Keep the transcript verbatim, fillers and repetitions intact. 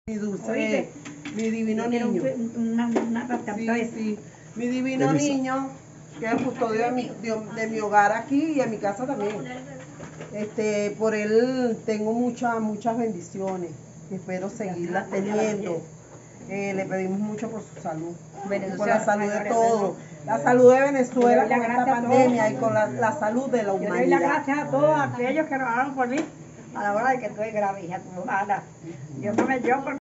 Mi dulce, ¿Oíste? mi divino Quiero niño. un- una, una patata Sí, esa. sí. Mi divino Permiso. niño, que es el custodio de mi, de, de mi hogar aquí y en mi casa también. Este, por él tengo muchas, muchas bendiciones. Espero seguirlas teniendo. Eh, le pedimos mucho por su salud. Y por la salud de todos. La salud de Venezuela con esta pandemia y con la, la salud de la Yo doy las humanidad. gracias a todos aquellos que nos oraron por mí a la hora de que estoy grave, hija, tu Dios no me dio por